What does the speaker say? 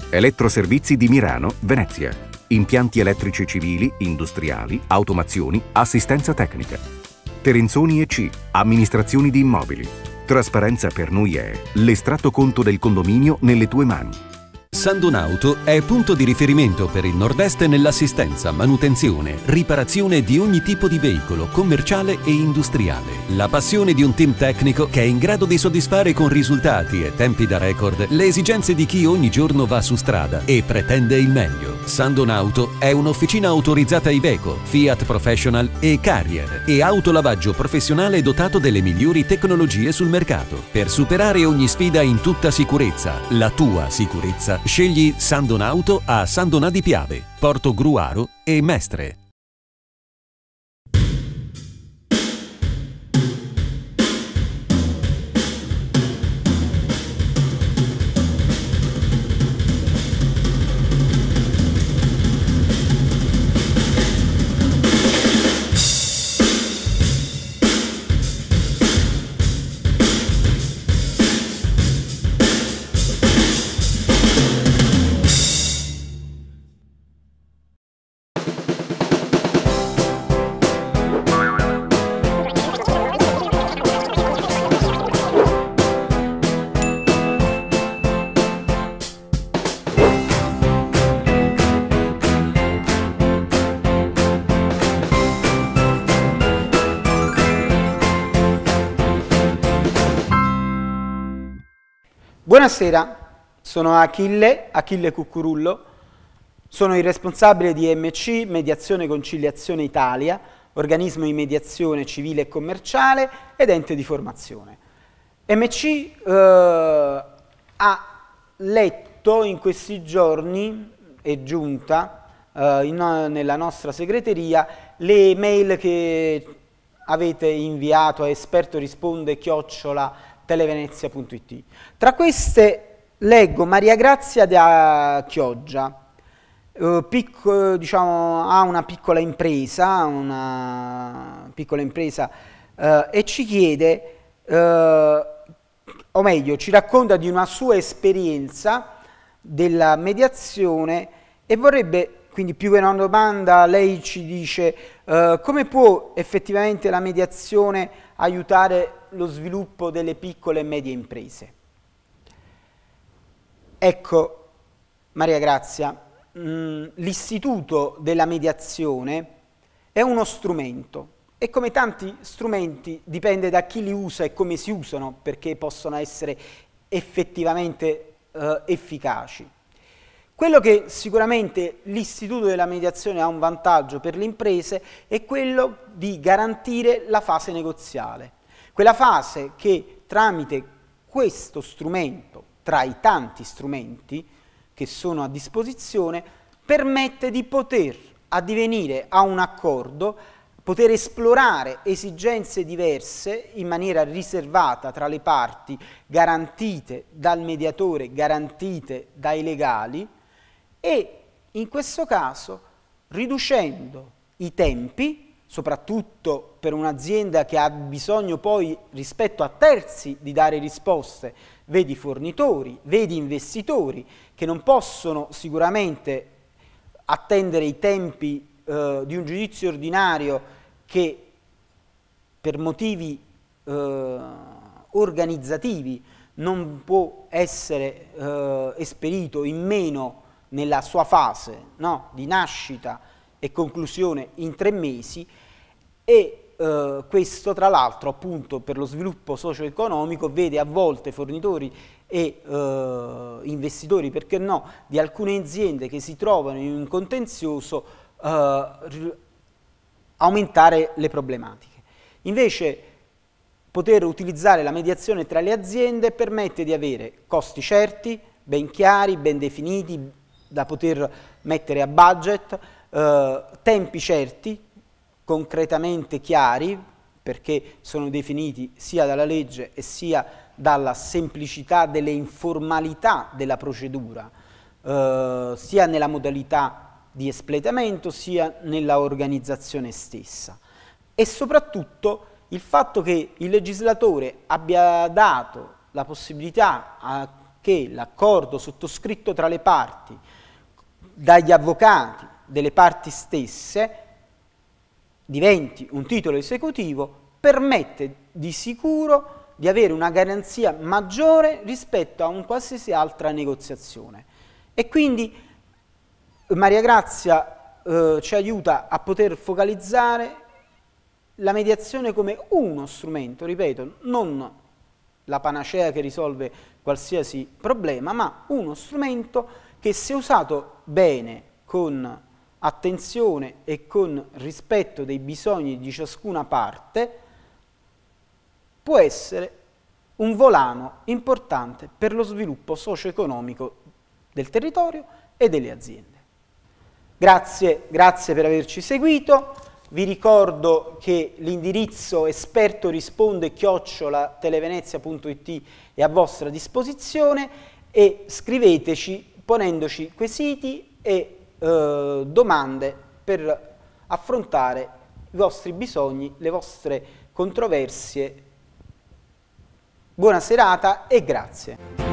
Elettroservizi di Mirano, Venezia. Impianti elettrici civili, industriali, automazioni, assistenza tecnica. Terenzoni EC, amministrazioni di immobili. Trasparenza per noi è l'estratto conto del condominio nelle tue mani. Sandonauto è punto di riferimento per il Nord-Est nell'assistenza, manutenzione, riparazione di ogni tipo di veicolo, commerciale e industriale. La passione di un team tecnico che è in grado di soddisfare con risultati e tempi da record le esigenze di chi ogni giorno va su strada e pretende il meglio. Sandonauto è un'officina autorizzata Iveco, Fiat Professional e Carrier e autolavaggio professionale dotato delle migliori tecnologie sul mercato. Per superare ogni sfida in tutta sicurezza, la tua sicurezza, scegli Sandonauto a Sandonà di Piave, Porto Gruaro e Mestre. Buonasera, sono Achille Cuccurullo, sono il responsabile di MC, Mediazione Conciliazione Italia, organismo di mediazione civile e commerciale ed ente di formazione. MC ha letto in questi giorni, è giunta nella nostra segreteria, le mail che avete inviato a espertorisponde@televenezia.it. Tra queste leggo Maria Grazia da Chioggia, diciamo, ha una piccola impresa e ci chiede, o meglio, ci racconta di una sua esperienza della mediazione e vorrebbe, quindi più che una domanda, lei ci dice come può effettivamente la mediazione aiutare lo sviluppo delle piccole e medie imprese. Ecco, Maria Grazia, l'istituto della mediazione è uno strumento e come tanti strumenti dipende da chi li usa e come si usano perché possono essere effettivamente efficaci. Quello che sicuramente l'istituto della mediazione ha un vantaggio per le imprese è quello di garantire la fase negoziale. Quella fase che tramite questo strumento, tra i tanti strumenti che sono a disposizione, permette di poter addivenire a un accordo, poter esplorare esigenze diverse in maniera riservata tra le parti, garantite dal mediatore, garantite dai legali, e in questo caso riducendo i tempi, soprattutto per un'azienda che ha bisogno poi rispetto a terzi di dare risposte, vedi fornitori, vedi investitori, che non possono sicuramente attendere i tempi di un giudizio ordinario che per motivi organizzativi non può essere esperito in meno nella sua fase, no, di nascita e conclusione in 3 mesi e questo tra l'altro appunto per lo sviluppo socio-economico vede a volte fornitori e investitori, perché no, di alcune aziende che si trovano in un contenzioso aumentare le problematiche. Invece poter utilizzare la mediazione tra le aziende permette di avere costi certi, ben chiari, ben definiti, da poter mettere a budget, tempi certi, concretamente chiari, perché sono definiti sia dalla legge e sia dalla semplicità delle informalità della procedura, sia nella modalità di espletamento sia nella organizzazione stessa. E soprattutto il fatto che il legislatore abbia dato la possibilità a che l'accordo sottoscritto tra le parti dagli avvocati delle parti stesse diventi un titolo esecutivo permette di sicuro di avere una garanzia maggiore rispetto a un qualsiasi altra negoziazione. E quindi Maria Grazia ci aiuta a poter focalizzare la mediazione come uno strumento, ripeto, non la panacea che risolve qualsiasi problema, ma uno strumento che, se usato bene, con attenzione e con rispetto dei bisogni di ciascuna parte, può essere un volano importante per lo sviluppo socio-economico del territorio e delle aziende. Grazie per averci seguito. Vi ricordo che l'indirizzo espertorisponde@televenezia.it è a vostra disposizione e scriveteci ponendoci quesiti e domande per affrontare i vostri bisogni, le vostre controversie. Buona serata e grazie.